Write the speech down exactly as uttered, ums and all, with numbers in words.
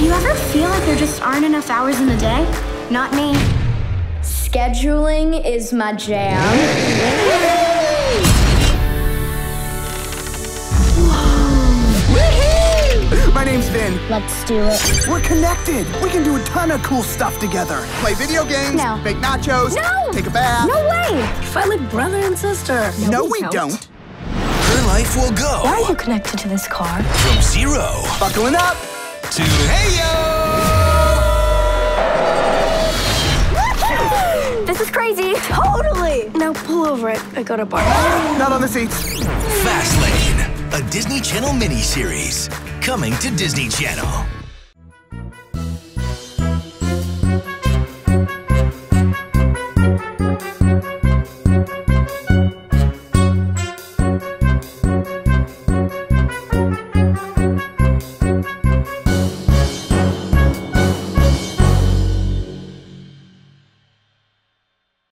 you ever feel like there just aren't enough hours in the day? Not me. Scheduling is my jam. My name's Vin. Let's do it. We're connected. We can do a ton of cool stuff together. Play video games, No. make nachos, No. take a bath. No way! Fight like brother and sister. No, we don't. Her life will go Why are you connected to this car? from zero Buckling up. to hey-yo! This is crazy. Totally. Now pull over it. I got a bar. Not on the seats. FastLayne, a Disney Channel miniseries coming to Disney Channel.